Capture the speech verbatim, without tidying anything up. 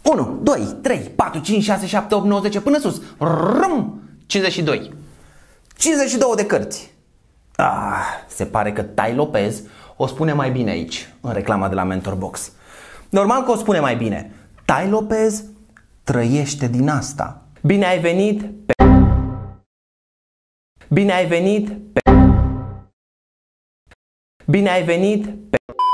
unu, doi, trei, patru, cinci, șase, șapte, opt, nouă, zece, până sus. Rum! cincizeci și doi. cincizeci și două de cărți. Ah, se pare că Tai Lopez o spune mai bine aici, în reclama de la Mentor Box. Normal că o spune mai bine. Tai Lopez trăiește din asta. Bine ai venit pe... Bine ai venit pe... Bine ai venit pe...